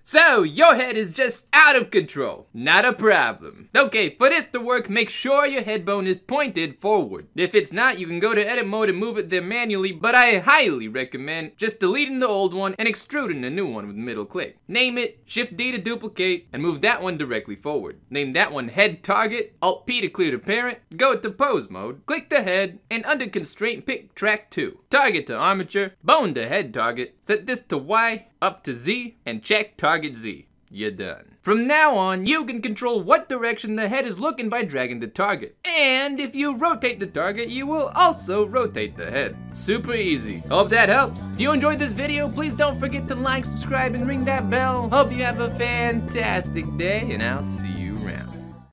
So, your head is just out of control. Not a problem. Okay, for this to work, make sure your head bone is pointed forward. If it's not, you can go to edit mode and move it there manually, but I highly recommend just deleting the old one and extruding the new one with middle click. Name it, Shift D to duplicate, and move that one directly forward. Name that one head target, Alt P to clear the parent, go to pose mode, click the head, and under constraint pick track 2. Target to armature, bone to head target, set this to Y, up to Z, and check target Z. You're done. From now on, you can control what direction the head is looking by dragging the target. And if you rotate the target, you will also rotate the head. Super easy. Hope that helps. If you enjoyed this video, please don't forget to like, subscribe, and ring that bell. Hope you have a fantastic day, and I'll see you